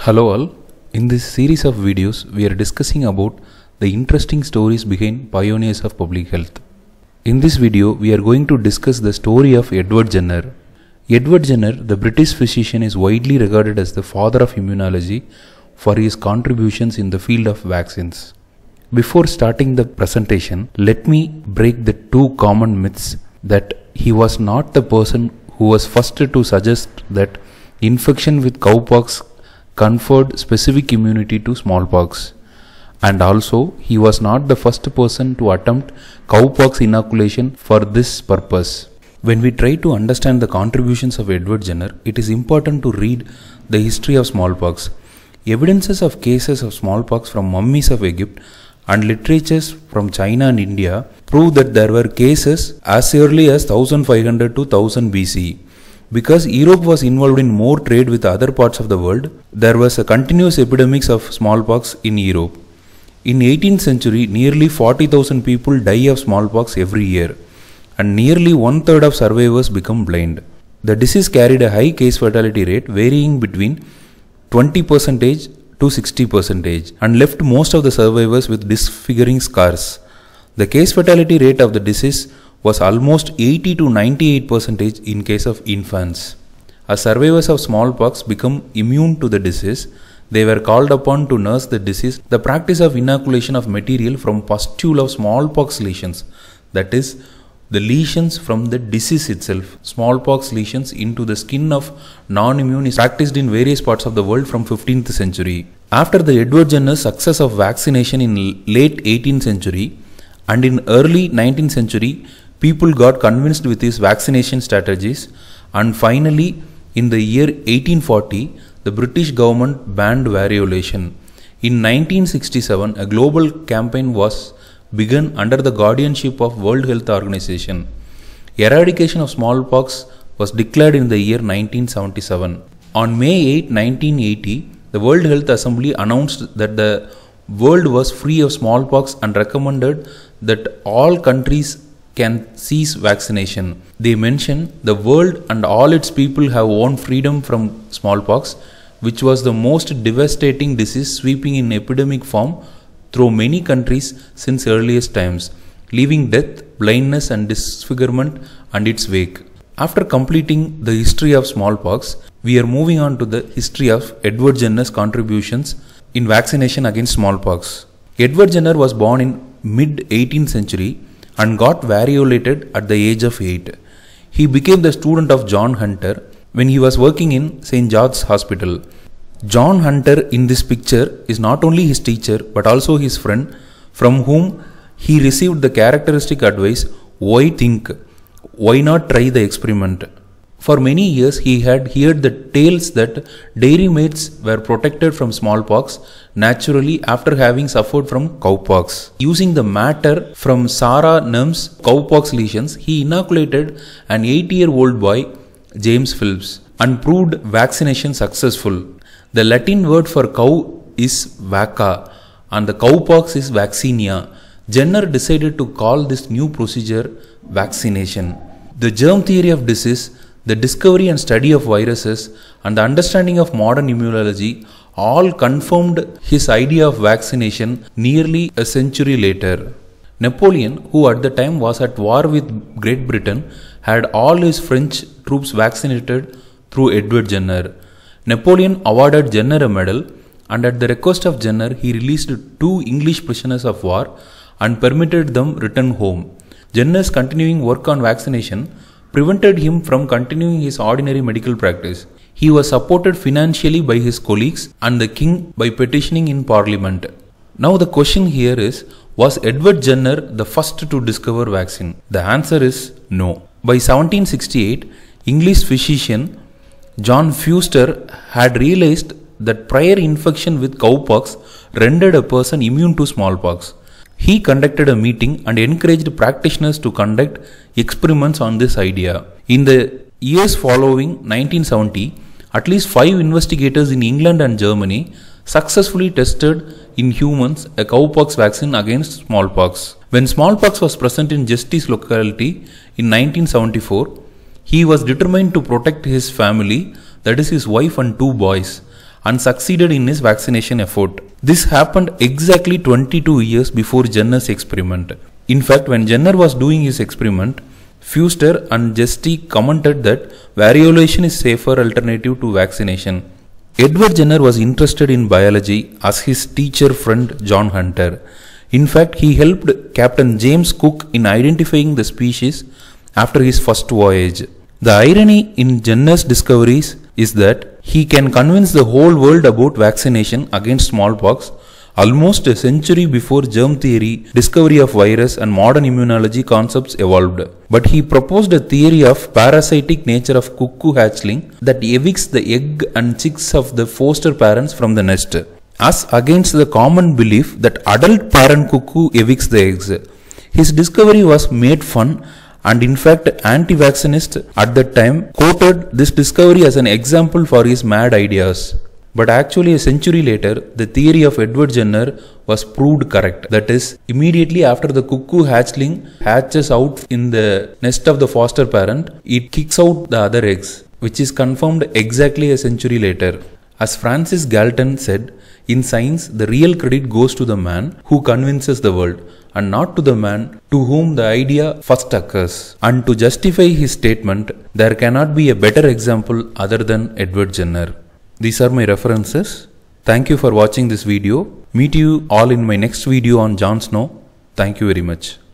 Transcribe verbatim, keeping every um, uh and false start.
Hello all, in this series of videos we are discussing about the interesting stories behind pioneers of public health. In this video we are going to discuss the story of Edward Jenner. Edward Jenner, the British physician, is widely regarded as the father of immunology for his contributions in the field of vaccines. Before starting the presentation, let me break the two common myths that he was not the person who was first to suggest that infection with cowpox conferred specific immunity to smallpox, and also he was not the first person to attempt cowpox inoculation for this purpose. When we try to understand the contributions of Edward Jenner, it is important to read the history of smallpox. Evidences of cases of smallpox from mummies of Egypt and literatures from China and India prove that there were cases as early as fifteen hundred to one thousand B C. Because Europe was involved in more trade with other parts of the world, there was a continuous epidemic of smallpox in Europe. In eighteenth century, nearly forty thousand people die of smallpox every year, and nearly one third of survivors become blind. The disease carried a high case fatality rate varying between twenty percent to sixty percent and left most of the survivors with disfiguring scars. The case fatality rate of the disease was almost eighty to ninety-eight percent in case of infants. As survivors of smallpox become immune to the disease, they were called upon to nurse the disease. The practice of inoculation of material from pustule of smallpox lesions, that is, the lesions from the disease itself, smallpox lesions into the skin of non-immune, is practiced in various parts of the world from fifteenth century. After the Edward Jenner's success of vaccination in late eighteenth century and in early nineteenth century, people got convinced with his vaccination strategies, and finally in the year eighteen forty, the British government banned variolation. In nineteen sixty-seven, a global campaign was begun under the guardianship of World Health Organization. Eradication of smallpox was declared in the year nineteen seventy-seven. On May eighth, nineteen eighty, the World Health Assembly announced that the world was free of smallpox and recommended that all countries can cease vaccination. They mention the world and all its people have won freedom from smallpox, which was the most devastating disease sweeping in epidemic form through many countries since earliest times, leaving death, blindness and disfigurement and its wake. After completing the history of smallpox, we are moving on to the history of Edward Jenner's contributions in vaccination against smallpox. Edward Jenner was born in mid eighteenth century and got variolated at the age of eight. He became the student of John Hunter when he was working in Saint George's Hospital. John Hunter in this picture is not only his teacher but also his friend, from whom he received the characteristic advice, "Why think? Why not try the experiment?" For many years he had heard the tales that dairy maids were protected from smallpox naturally after having suffered from cowpox. Using the matter from Sarah Numm's cowpox lesions, he inoculated an eight-year-old boy, James Phillips, and proved vaccination successful. The Latin word for cow is vacca and the cowpox is vaccinia. Jenner decided to call this new procedure vaccination. The germ theory of disease, the discovery and study of viruses, and the understanding of modern immunology all confirmed his idea of vaccination nearly a century later. Napoleon, who at the time was at war with Great Britain, had all his French troops vaccinated through Edward Jenner. Napoleon awarded Jenner a medal, and at the request of Jenner, he released two English prisoners of war and permitted them return home. Jenner's continuing work on vaccination prevented him from continuing his ordinary medical practice. He was supported financially by his colleagues and the king by petitioning in Parliament. Now the question here is, was Edward Jenner the first to discover vaccine? The answer is no. By seventeen sixty-eight, English physician John Fuster had realized that prior infection with cowpox rendered a person immune to smallpox. He conducted a meeting and encouraged practitioners to conduct experiments on this idea. In the years following nineteen seventy, at least five investigators in England and Germany successfully tested in humans a cowpox vaccine against smallpox. When smallpox was present in Justice locality in nineteen seventy-four, he was determined to protect his family, that is his wife and two boys, and succeeded in his vaccination effort. This happened exactly twenty-two years before Jenner's experiment. In fact, when Jenner was doing his experiment, Fuster and Jesty commented that variolation is safer alternative to vaccination. Edward Jenner was interested in biology as his teacher friend John Hunter. In fact, he helped Captain James Cook in identifying the species after his first voyage. The irony in Jenner's discoveries is that he can convince the whole world about vaccination against smallpox almost a century before germ theory, discovery of virus and modern immunology concepts evolved. But he proposed a theory of parasitic nature of cuckoo hatchling that evicts the egg and chicks of the foster parents from the nest, as against the common belief that adult parent cuckoo evicts the eggs. His discovery was made fun, and in fact anti-vaccinists at that time quoted this discovery as an example for his mad ideas. But actually a century later, the theory of Edward Jenner was proved correct. That is, immediately after the cuckoo hatchling hatches out in the nest of the foster parent, it kicks out the other eggs, which is confirmed exactly a century later. As Francis Galton said, in science, the real credit goes to the man who convinces the world, and not to the man to whom the idea first occurs. And to justify his statement, there cannot be a better example other than Edward Jenner. These are my references. Thank you for watching this video. Meet you all in my next video on Jon Snow. Thank you very much.